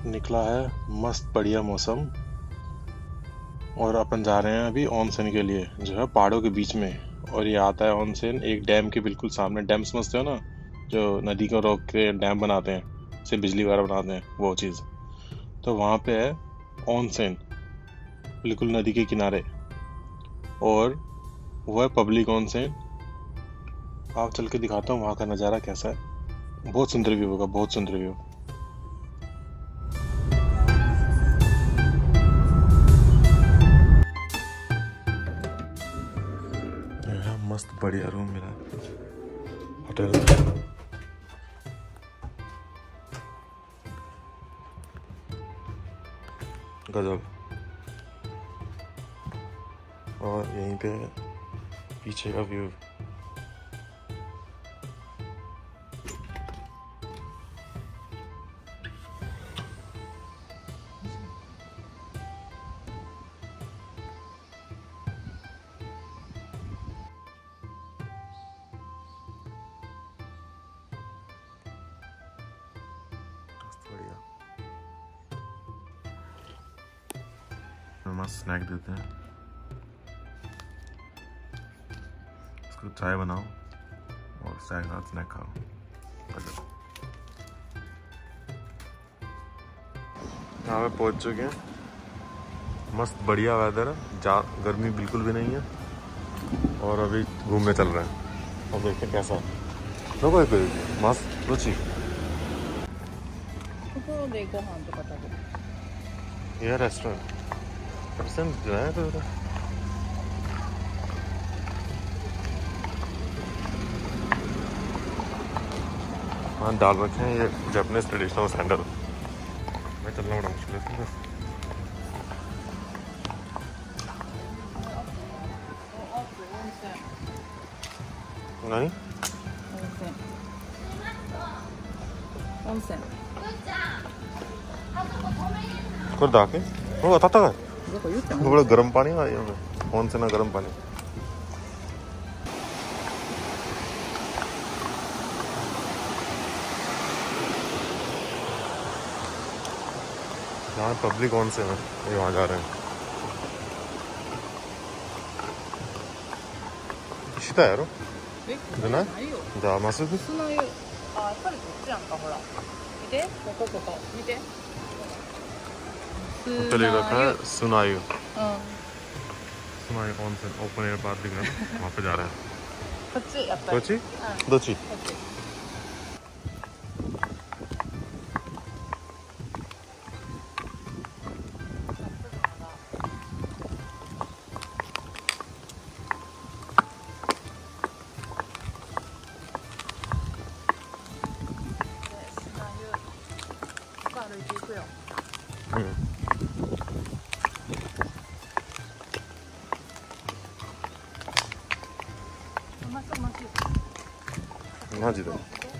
निकला है मस्त बढ़िया मौसम और अपन जा रहे हैं अभी ऑनसेन के लिए जो है पहाड़ों के बीच में। और ये आता है ऑनसेन एक डैम के बिल्कुल सामने। डैम समझते हो ना, जो नदी को रोक के डैम बनाते हैं, से बिजली वगैरह बनाते हैं, वो चीज़। तो वहाँ पे है ऑनसेन, बिल्कुल नदी के किनारे। और वो है पब्लिक ऑनसेन। आप चल के दिखाता हूँ वहाँ का नज़ारा कैसा है। बहुत सुंदर व्यू होगा, बहुत सुंदर व्यू। मस्त बढ़िया रूम मिला होटल में। गजब। और यहीं पे पीछे का व्यू। बढ़िया मस्त स्नैक देते हैं। इसको चाय बनाओ और चाय के साथ स्नैक खाओ। यहाँ पे पहुँच चुके हैं। मस्त बढ़िया वेदर है, गर्मी बिल्कुल भी नहीं है। और अभी घूमने चल रहे हैं। अब देखते हैं कैसा है। मस्त रुचि। यह रेस्टोरेंट जो है तो हाँ डाल रखे हैं ये जापानीज ट्रेडिशनल सैंडल। मैं चलना बड़ा मुश्किल है बस। नहींこれだけ? वो आता था बड़ा गर्म पानी आ यहाँ कौन से ना गर्म पानी। यहाँ पब्लिक ऑन से है, वहाँ जा रहे हैं।したやろじゃないじゃあまっすぐ砂湯。あ、やっぱりこっちやんか、ほら見て、ここ見てホテルがहै Sunayu. Sunayu onsen open air park दिख रहा है, वहाँ पे जा रहे हैं।こっちどっちマジで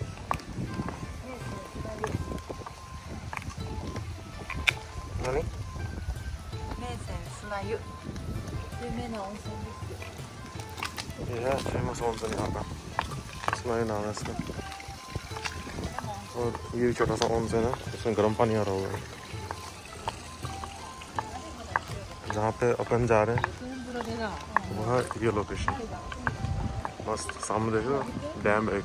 何？名泉砂湯有名な温泉ですよ。いやफेमस ऑनसेन यहाँ का सुनायु नाम है इसका। और ये छोटा सा ऑनसेन है, इसमें गर्म पानी आ रहा होगा। जहाँ पे अपन जा रहे हैं वहाँ ये लोकेशन मस्त सामने देखो डैम एक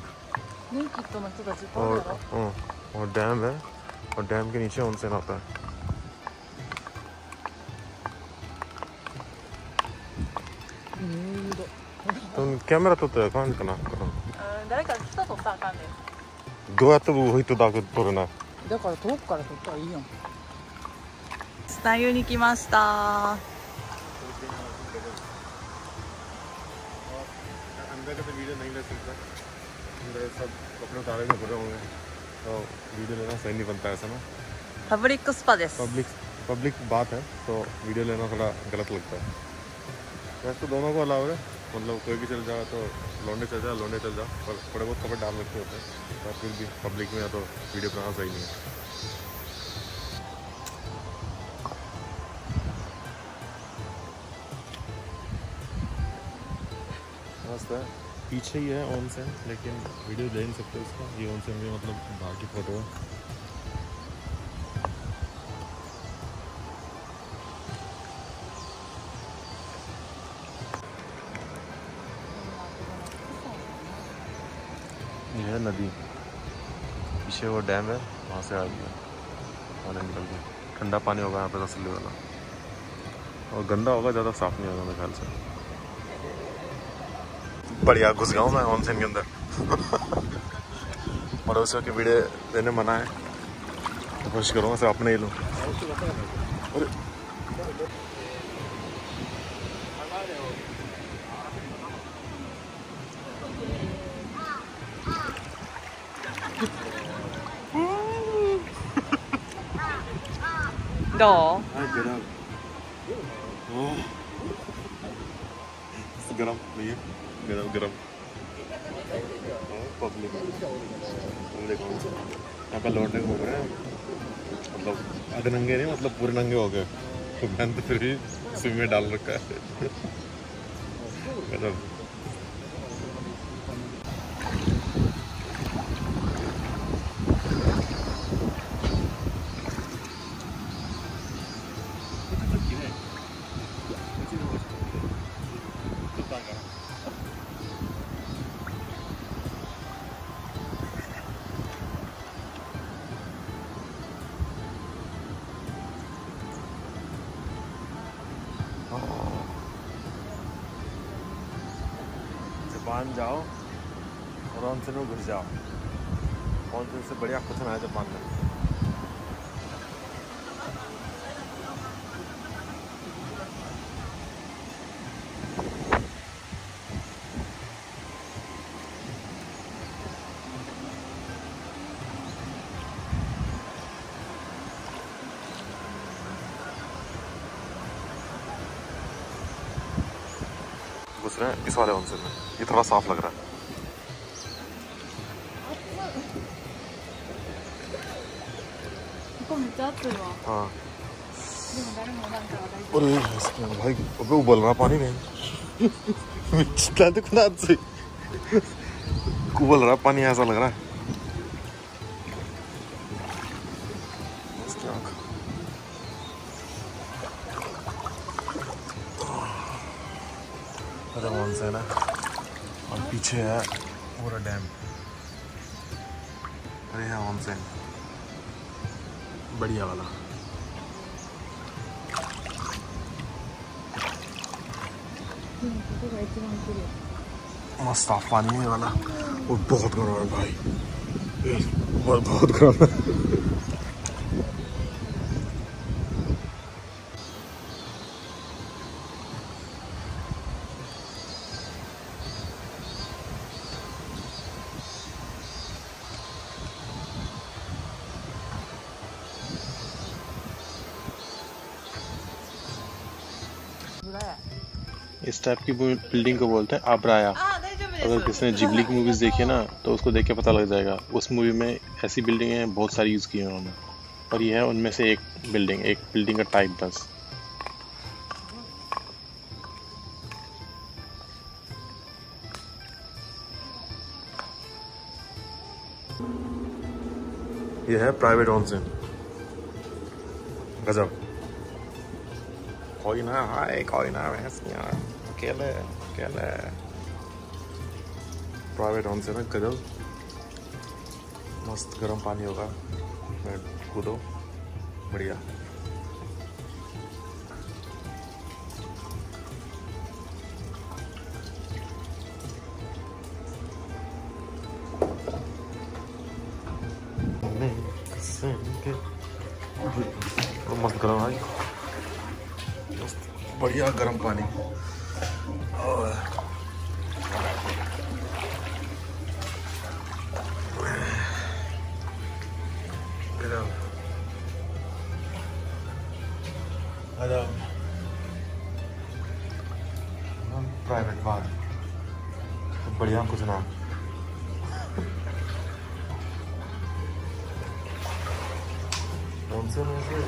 और डैम है और डैम के नीचे ऑनसेन आता है। तो कैमरा तो कौन का नाどうやって動いてだけ撮るな。だから遠くから撮ったらいいやん。砂湯に来ました。अंदर का तो वीडियो नहीं ले सकता, अंदर सब कपड़े उतारे में पड़े होंगे तो वीडियो लेना सही नहीं बनता ऐसा ना। पब्लिक स्पाです। पब्लिक बात है तो वीडियो लेना थोड़ा गलत लगता है। वैसे तो दोनों को अलाउ है, मतलब कोई भी चल जाए तो लौंडे चल जाओ, पर थोड़े बहुत कपड़े डाल रखे होते हैं तो फिर भी पब्लिक में या तो वीडियो बनाना सही नहीं है। मस्त है। पीछे ही है ऑनसेन, लेकिन वीडियो ले नहीं सकते उसका। ये ऑनसेन में मतलब बाहर की फोटो है। नदी, पीछे वो डैम है, वहाँ से आ रही है पानी निकल के। ठंडा पानी होगा यहाँ पे तसल्ली वाला, और गंदा होगा, ज़्यादा साफ नहीं होगा मेरे ख्याल से। बढ़िया घुस गया हूँ मैं ऑनसेन के अंदर। पड़ोसियों की वीडियो देने मना है, तो कोशिश करूँगा सिर्फ अपने ही लूँ। 너 गरम नहीं है, गरम गरम पब्लिक यहाँ पे लौटने घूम रहे हैं, मतलब आधे नंगे नहीं, मतलब पूरे नंगे हो गए, तो मैंने तो फिर भी स्विम में डाल रखा है। गजब। जापान जाओ और ऑनसेन में घुस जाओ। ऑनसेन से बढ़िया कुछ ना है जापान में। घुस रहे हैं इस वाले ऑनसेन में, ये थोड़ा साफ लग रहा है। हाँ भाई, अबे उबल रहा पानी नहीं। उबल रहा पानी, ऐसा लग रहा है। अरे ऑनसेन है और पीछे है पूरा डैम। अरे है ऑनसेन बढ़िया वाला। मस्त साफ पानी है वाला, और बहुत गर्म है भाई, बहुत गर्म है। इस टाइप की बिल्डिंग को बोलते हैं आब्राया। अगर किसी ने जिबली की मूवीज देखी है ना, तो उसको देख के पता लग जाएगा। उस मूवी में ऐसी बिल्डिंगें बहुत सारी यूज की हैं उन्होंने, और ये है उनमें से एक बिल्डिंग का टाइप बस। ये है प्राइवेट ऑनसेन। गजब। कोई ना हाय, कोई ना भैंसियाँ, अकेले अकेले। प्राइवेट ऑनसेन है, गजब। मस्त गर्म पानी होगा, मैं कूदो, बढ़िया। मस्त गर्म भाई, मस्त बढ़िया गर्म पानी। प्राइवेट बार तो बढ़िया कुछ ना। ऑनसेन में से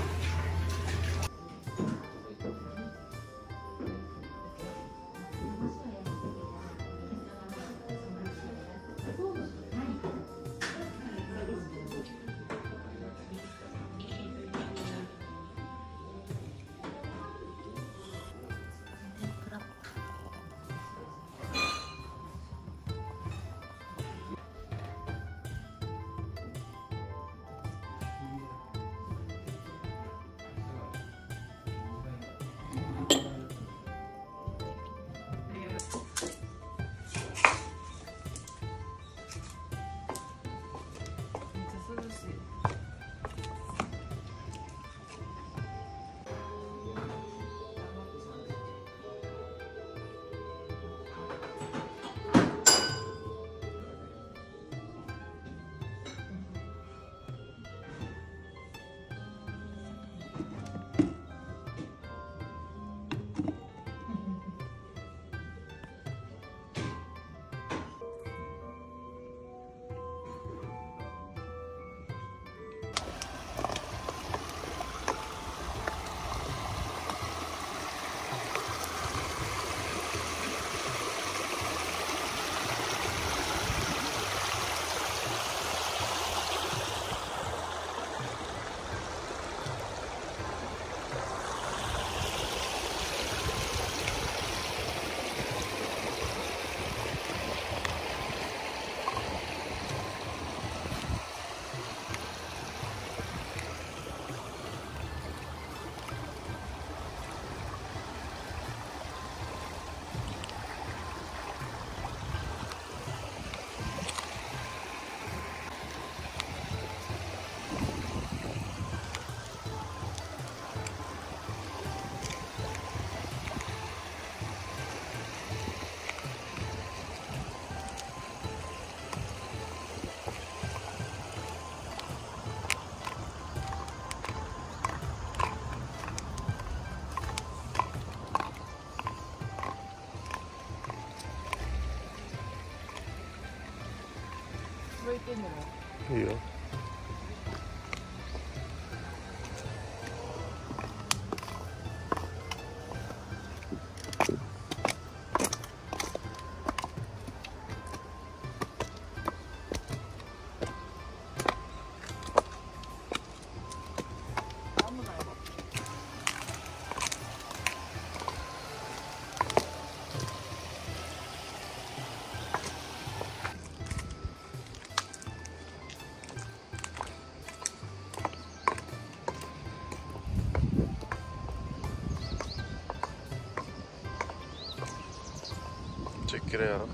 いいよ。Check it out.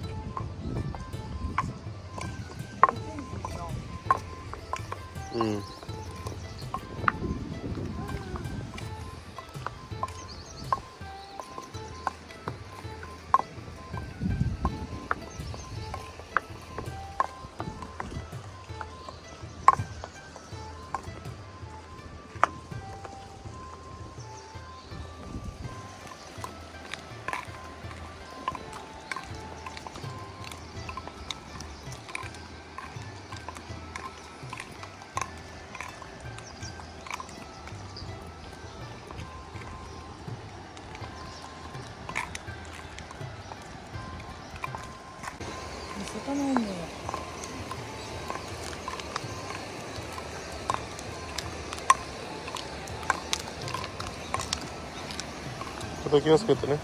ちょっと気をつけてね。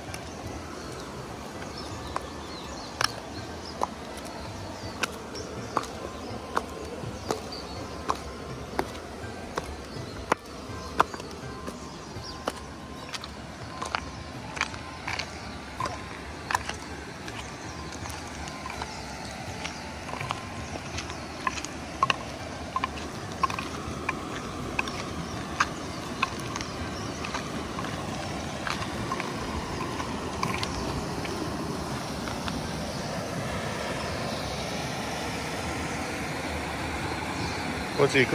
こっち行く？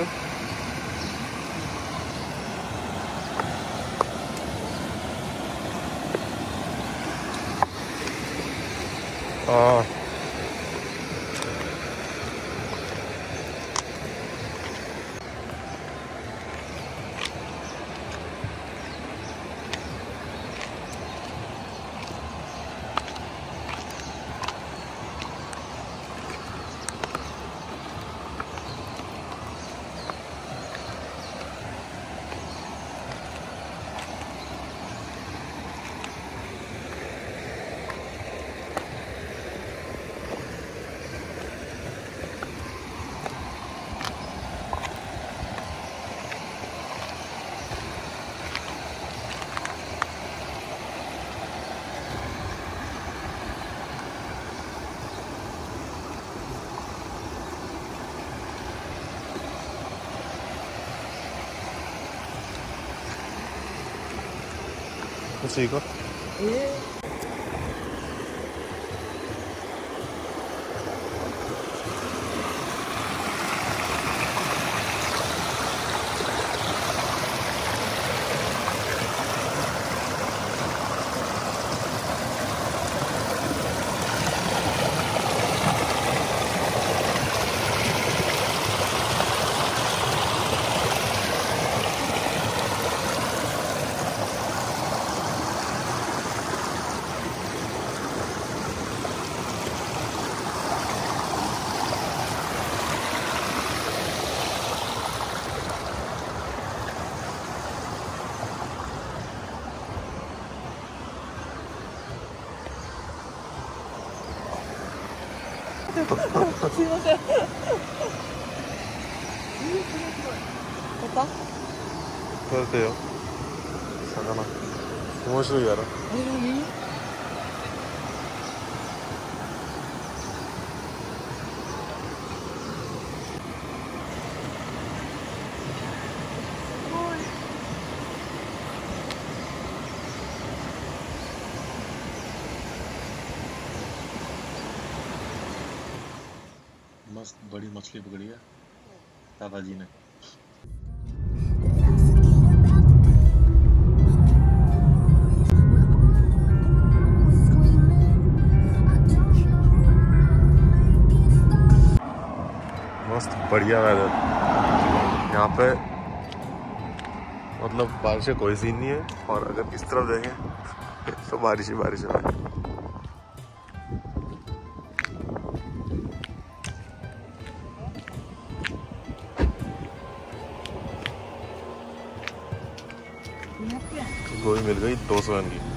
ああ。こっち行こう。すいません。取れたよ。魚。面白いやろ。मस्त बड़ी मछली पकड़ी है दादाजी ने। मस्त बढ़िया वेदर यहाँ पे, मतलब बारिश का कोई सीन नहीं है। और अगर इस तरफ देखें तो बारिश ही बारिश है। गोभी मिल गई 200 की।